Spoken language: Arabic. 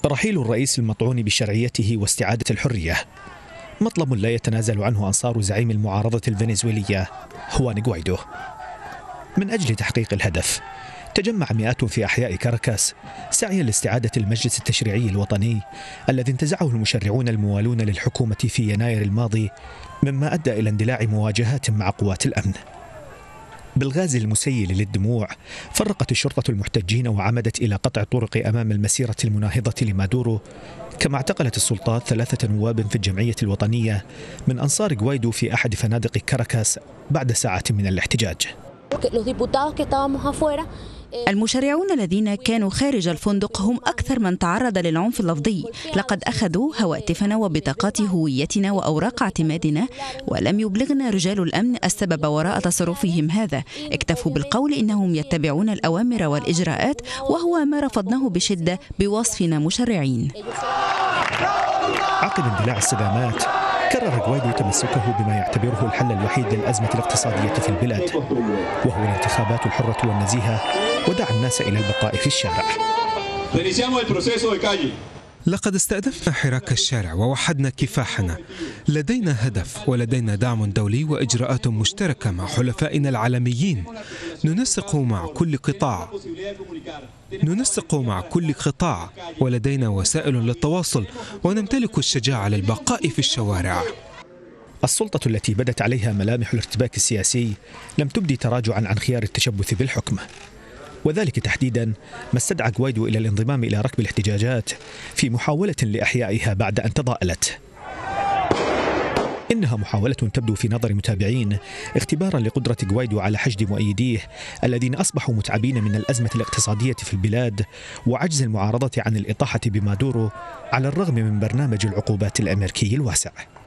رحيل الرئيس المطعون بشرعيته واستعادة الحرية مطلب لا يتنازل عنه أنصار زعيم المعارضة الفنزويلية خوان غوايدو. من أجل تحقيق الهدف تجمع مئات في أحياء كاراكاس سعيا لاستعادة المجلس التشريعي الوطني الذي انتزعه المشرعون الموالون للحكومة في يناير الماضي، مما أدى إلى اندلاع مواجهات مع قوات الأمن. بالغاز المسيل للدموع فرقت الشرطة المحتجين وعمدت إلى قطع الطرق أمام المسيرة المناهضة لمادورو، كما اعتقلت السلطات 3 نواب في الجمعية الوطنية من أنصار غوايدو في أحد فنادق كاراكاس بعد ساعات من الاحتجاج. المشرعون الذين كانوا خارج الفندق هم أكثر من تعرض للعنف اللفظي. لقد أخذوا هواتفنا وبطاقات هويتنا وأوراق اعتمادنا، ولم يبلغنا رجال الأمن السبب وراء تصرفهم هذا. اكتفوا بالقول إنهم يتبعون الأوامر والإجراءات، وهو ما رفضناه بشدة بوصفنا مشرعين. عقب اندلاع الصدامات كرر غوايدو تمسكه بما يعتبره الحل الوحيد للأزمة الاقتصادية في البلاد، وهو الانتخابات الحرة والنزيهة، ودعا الناس إلى البقاء في الشارع. لقد استأنفنا حراك الشارع ووحدنا كفاحنا. لدينا هدف ولدينا دعم دولي وإجراءات مشتركة مع حلفائنا العالميين. ننسق مع كل قطاع ولدينا وسائل للتواصل، ونمتلك الشجاعة للبقاء في الشوارع. السلطة التي بدت عليها ملامح الارتباك السياسي لم تبدي تراجعا عن خيار التشبث بالحكم، وذلك تحديدا ما استدعى غوايدو إلى الانضمام إلى ركب الاحتجاجات في محاولة لإحيائها بعد أن تضاءلت. إنها محاولة تبدو في نظر متابعين اختبارا لقدرة غوايدو على حشد مؤيديه الذين أصبحوا متعبين من الأزمة الاقتصادية في البلاد وعجز المعارضة عن الإطاحة بمادورو على الرغم من برنامج العقوبات الأمريكي الواسع.